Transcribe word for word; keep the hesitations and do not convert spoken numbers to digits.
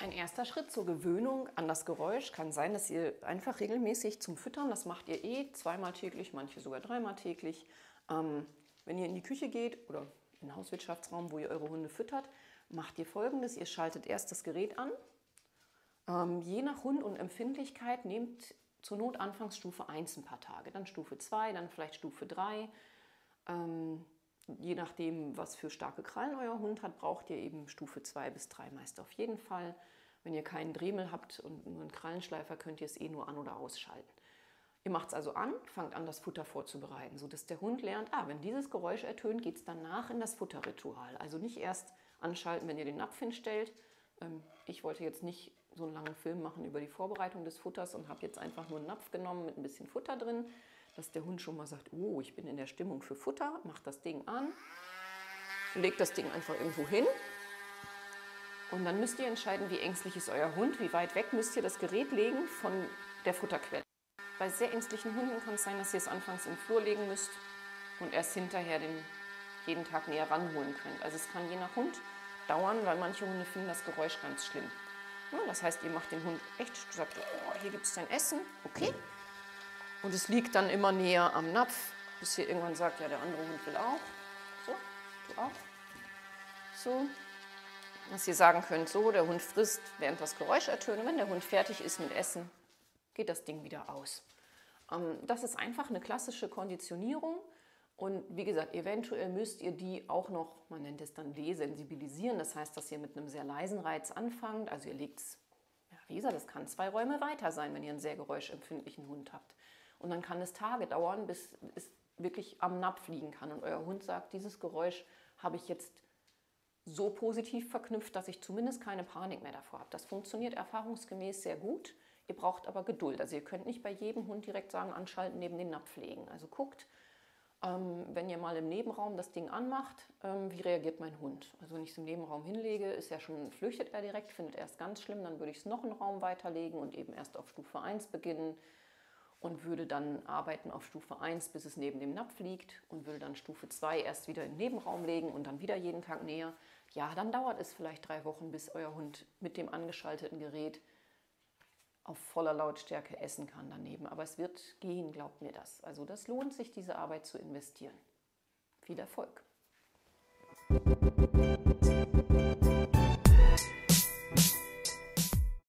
Ein erster Schritt zur Gewöhnung an das Geräusch kann sein, dass ihr einfach regelmäßig zum Füttern, das macht ihr eh zweimal täglich, manche sogar dreimal täglich, ähm, wenn ihr in die Küche geht oder in den Hauswirtschaftsraum, wo ihr eure Hunde füttert, macht ihr Folgendes: Ihr schaltet erst das Gerät an. Ähm, je nach Hund und Empfindlichkeit nehmt zur Not anfangs Stufe eins ein paar Tage, dann Stufe zwei, dann vielleicht Stufe drei. Ähm, je nachdem, was für starke Krallen euer Hund hat, braucht ihr eben Stufe zwei bis drei meist auf jeden Fall. Wenn ihr keinen Dremel habt und nur einen Krallenschleifer, könnt ihr es eh nur an- oder ausschalten. Ihr macht es also an, fangt an, das Futter vorzubereiten, sodass der Hund lernt, ah, wenn dieses Geräusch ertönt, geht es danach in das Futterritual. Also nicht erst anschalten, wenn ihr den Napf hinstellt. Ähm, ich wollte jetzt nicht so einen langen Film machen über die Vorbereitung des Futters und habe jetzt einfach nur einen Napf genommen mit ein bisschen Futter drin, dass der Hund schon mal sagt, oh, ich bin in der Stimmung für Futter, macht das Ding an, legt das Ding einfach irgendwo hin und dann müsst ihr entscheiden, wie ängstlich ist euer Hund, wie weit weg müsst ihr das Gerät legen von der Futterquelle. Bei sehr ängstlichen Hunden kann es sein, dass ihr es anfangs im Flur legen müsst und erst hinterher den jeden Tag näher ranholen könnt. Also es kann je nach Hund dauern, weil manche Hunde finden das Geräusch ganz schlimm. Ja, das heißt, ihr macht den Hund echt, sagt, oh, hier gibt es dein Essen, okay. Und es liegt dann immer näher am Napf, bis ihr irgendwann sagt, ja, der andere Hund will auch. So, du auch. So. Dass ihr sagen könnt, so, der Hund frisst, während das Geräusch ertönt. Und wenn der Hund fertig ist mit Essen, geht das Ding wieder aus. Ähm, das ist einfach eine klassische Konditionierung. Und wie gesagt, eventuell müsst ihr die auch noch, man nennt es dann desensibilisieren. Das heißt, dass ihr mit einem sehr leisen Reiz anfangt. Also ihr legt es, ja, wie gesagt, das kann zwei Räume weiter sein, wenn ihr einen sehr geräuschempfindlichen Hund habt. Und dann kann es Tage dauern, bis es wirklich am Napf liegen kann. Und euer Hund sagt, dieses Geräusch habe ich jetzt so positiv verknüpft, dass ich zumindest keine Panik mehr davor habe. Das funktioniert erfahrungsgemäß sehr gut. Ihr braucht aber Geduld. Also ihr könnt nicht bei jedem Hund direkt sagen, anschalten, neben den Napf legen. Also guckt, ähm, wenn ihr mal im Nebenraum das Ding anmacht, ähm, wie reagiert mein Hund? Also wenn ich es im Nebenraum hinlege, ist ja schon, flüchtet er direkt, findet er es ganz schlimm, dann würde ich es noch einen Raum weiterlegen und eben erst auf Stufe eins beginnen. Und würde dann arbeiten auf Stufe eins, bis es neben dem Napf liegt und würde dann Stufe zwei erst wieder in den Nebenraum legen und dann wieder jeden Tag näher. Ja, dann dauert es vielleicht drei Wochen, bis euer Hund mit dem angeschalteten Gerät auf voller Lautstärke essen kann daneben. Aber es wird gehen, glaubt mir das. Also das lohnt sich, diese Arbeit zu investieren. Viel Erfolg!